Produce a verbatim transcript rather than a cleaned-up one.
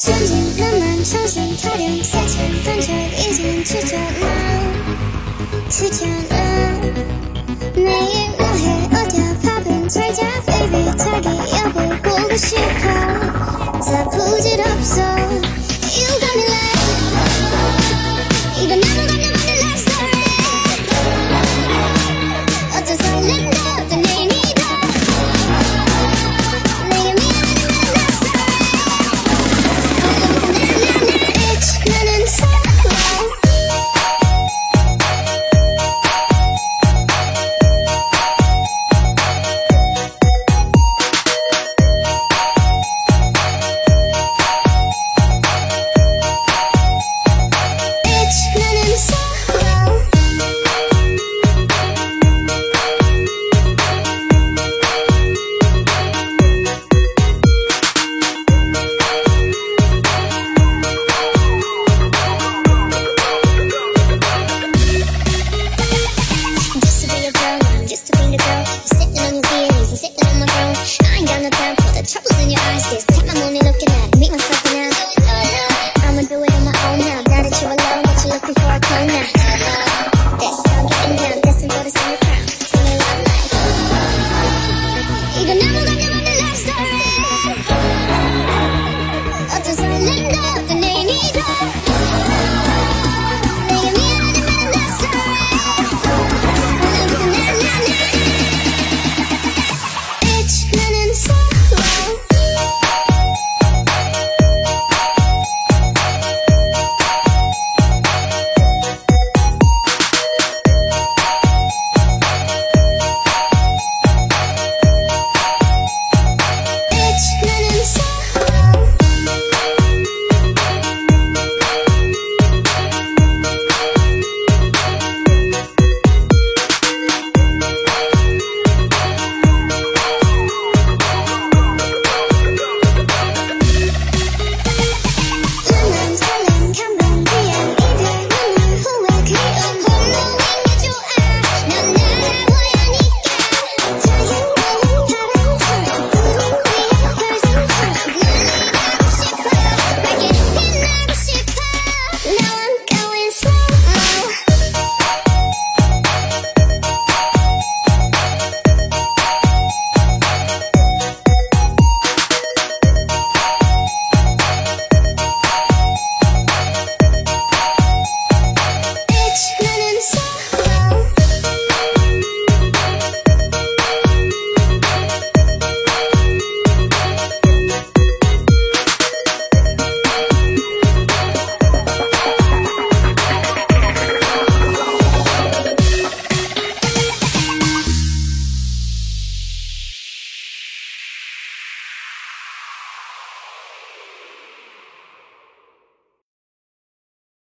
천진 너만 정신 타령 세상 단절 이젠 추천아 추천아 매일 뭐해 어디야 밥은 잘자 baby 자기 여보 보고 싶어 다 부질없어 You got me like 이건 나만 건너가는 love story 어떤 설렘도 어떤 의미도 내게 미안한 love story Bitch 나는 selalu 이건 나만 건너가는 love story